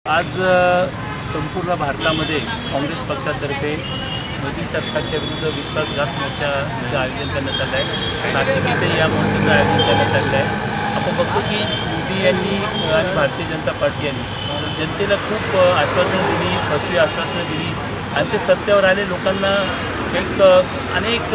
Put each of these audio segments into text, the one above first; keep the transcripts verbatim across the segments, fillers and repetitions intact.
आज संपूर्ण भारतामध्ये काँग्रेस पक्षातर्फे मोदी सरकारच्या विरुद्ध विश्वासघात मोर्चाचं आयोजन करण्यात आलं आहे। नाशिक येथे या मोर्चाचं आयोजन करण्यात आलं आहे। आपण बघतो की मोदी यांनी आणि भारतीय जनता पार्टी यांनी जनतेला खूप आश्वासनं दिली, फसवी आश्वासनं दिली आणि ते सत्तेवर आले। लोकांना एक अनेक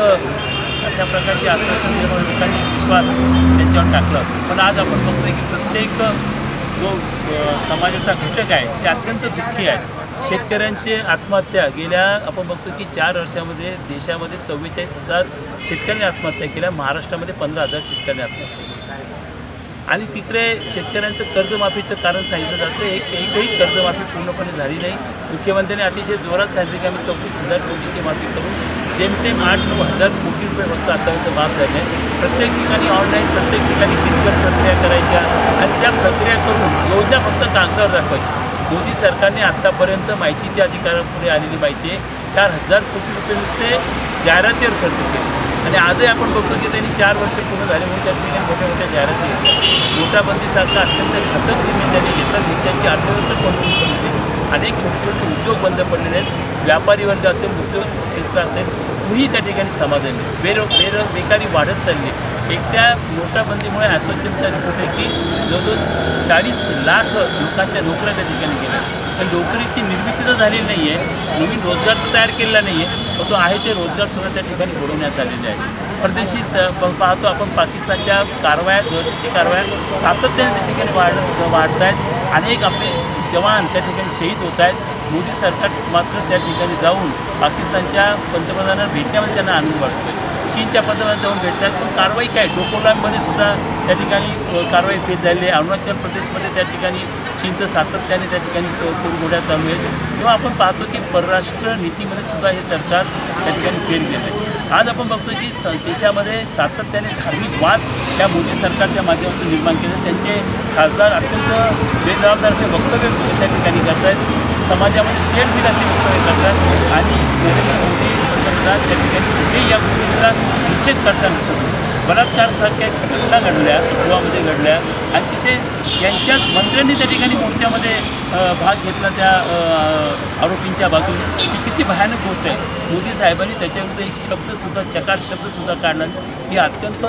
अशा प्रकारची आश्वासनं दिल्यामुळे लोकांनी विश्वास त्यांच्यावर टाकला। पण आज आपण बघतोय की प्रत्येक जो समाजाचा घटक आहे ते अत्यंत दुःखी आहे। शेतकऱ्यांचे आत्महत्या गेल्या आपण बघतो की चार वर्षामध्ये देशामध्ये चव्वेचाळीस हजार शेतकऱ्यांनी आत्महत्या केल्या। महाराष्ट्रामध्ये पंधरा हजार शेतकऱ्यांनी आत्महत्या केली आणि तिकडे शेतकऱ्यांचं कर्जमाफीचं कारण सांगितलं जातं। एक एकही कर्जमाफी पूर्णपणे झाली नाही। मुख्यमंत्र्यांनी अतिशय जोरात सांगितलं की आम्ही चौतीस हजार कोटीची माफी करू। जेमतेम आठ नऊ हजार कोटी रुपये फक्त आतापर्यंत माफ झाले आहेत। प्रत्येक ठिकाणी ऑनलाईन प्रत्येक ठिकाणी किचकट प्रक्रिया करायच्या आणि त्या प्रक्रिया करून योजना फक्त कागदावर दाखवायची। मोदी सरकारने आत्तापर्यंत माहितीच्या अधिकारापुढे आलेली माहिती आहे चार हजार कोटी रुपये नुसते जाहिरातीवर खर्च केले आणि आजही आपण बघतो की त्यांनी चार वर्ष पूर्ण झाले म्हणून त्या ठिकाणी मोठ्या मोठ्या जाहिराती घेतल्या। नोटाबंदीसारखा अत्यंत घातक निर्णय त्यांनी घेतला। देशाची अर्थव्यवस्था कोंडून पडली, अनेक छोटे छोटे उद्योग बंद पडलेले आहेत। व्यापारी वर्ग असेल, उद्योग क्षेत्र असेल, कुणीही त्या ठिकाणी समाधान नाही। बेरो बेरो बेकारी वाढत चालली। एकट्या नोटाबंदीमुळे असोचेमचा रिपोर्ट आहे की जवळजवळ चाळीस लाख लोकांच्या नोकऱ्या त्या ठिकाणी गेल्या। पण नोकरीची निर्मिती तर झालेली नाही आहे, नवीन रोजगार तर तयार केलेला नाही आहे, पण तो आहे ते रोजगारसुद्धा त्या ठिकाणी बुडवण्यात आलेले आहे। परदेशी स पाहतो आपण पाकिस्तानच्या कारवाया, दहशती कारवाया सातत्याने त्या ठिकाणी वाढ वाढत आहेत। अनेक आपले जवान त्या ठिकाणी शहीद होत आहेत। मोदी सरकार मात्र त्या ठिकाणी जाऊन पाकिस्तानच्या पंतप्रधानांना भेटण्यामध्ये त्यांना आनंद वाटतो। चीनच्या पंतप्रधानांना जाऊन भेटतात पण कारवाई काय? डोकोलामध्ये सुद्धा त्या ठिकाणी कारवाई फेल झाली आहे। अरुणाचल प्रदेशमध्ये त्या ठिकाणी चीनचं सातत्याने त्या ठिकाणी कुरघोड्या चालू आहेत। तेव्हा आपण पाहतो की परराष्ट्र नीतीमध्ये सुद्धा हे सरकार त्या ठिकाणी फेल गेलं आहे। आज आपण बघतो की स देशामध्ये सातत्याने धार्मिक वाद त्या मोदी सरकारच्या माध्यमातून निर्माण केले। त्यांचे खासदार अत्यंत बेजबाबदार असे वक्तव्य त्या ठिकाणी करत आहेत, समाजामध्ये तेल बिल असे वक्तव्य करतात आणि नरेंद्र मोदी पंतप्रधान त्या ठिकाणी कुठेही या गोष्टीचा निषेध करताना दिसत नाही। बलात्कारसारख्या घटना घडल्या, गोव्यामध्ये घडल्या आणि तिथे यांच्याच मंत्र्यांनी त्या ठिकाणी मोर्चामध्ये भाग घेतला त्या आरोपींच्या बाजूने। ही किती भयानक गोष्ट आहे। मोदी साहेबांनी त्याच्याविरुद्ध एक शब्दसुद्धा चकार शब्दसुद्धा काढला, ही अत्यंत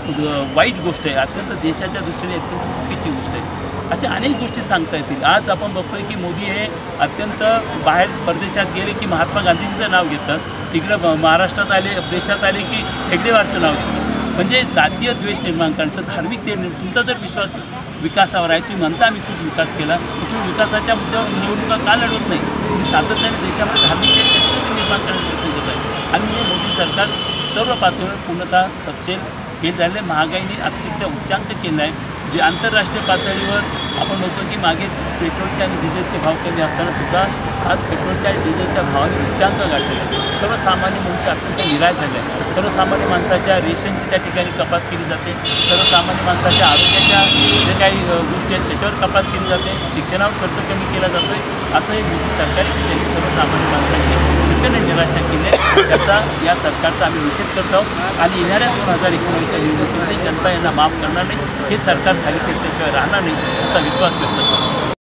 वाईट गोष्ट आहे, अत्यंत देशाच्या दृष्टीने अत्यंत चुकीची गोष्ट आहे। अशा अनेक गोष्टी सांगता येतील। आज आपण बघतोय की मोदी हे अत्यंत बाहेर परदेशात गेले की महात्मा गांधींचं नाव घेतात, तिकडं महाराष्ट्रात आले, देशात आले की हेगडेवारचं नाव घेतात। म्हणजे जातीय द्वेष निर्माण करायचं, धार्मिक ते तुमचा जर विश्वास विकासावर आहे, तुम्ही म्हणता आम्ही खूप विकास केला, तर तुम्ही विकासाच्या मुद्द्यावर निवडणुका का लढवत नाही? तुम्ही सातत्याने देशामध्ये धार्मिक ते निर्माण करण्याचा प्रयत्न करत आहे आणि म्हणजे मोदी सरकार सर्व पातळीवर पूर्णतः सपशेल फेल झाले। महागाईने अक्षरशः उच्चांक केला आहे। जे आंतरराष्ट्रीय पातळीवर आपण बघतो की मागे पेट्रोलचे आणि डिझेलचे भाव कमी असताना सुद्धा आज पेट्रोलच्या आणि डिझेलच्या भावाने उच्चांक गाठलेला आहे। सर्वसामान्य मनुष्य अत्यंत निराश झाले आहे। सर्वसामान्य माणसाच्या रेशनची त्या ठिकाणी कपात केली जाते, सर्वसामान्य माणसाच्या आरोग्याच्या जे काही गोष्टी आहेत त्याच्यावर कपात केली जाते, शिक्षणावर खर्च कमी केला जातो आहे। असं हे मोदी सरकार की त्यांनी सर्वसामान्य माणसांची प्रचंड निराशा केली आहे। त्याचा या सरकारचा आम्ही निषेध करत आहोत आणि येणाऱ्या दोन हजार एकोणीसच्या निवडणुकीमध्ये जनता यांना माफ करणार नाही। हे सरकार खाली केल्याशिवाय राहणार नाही असा विश्वास व्यक्त करतो।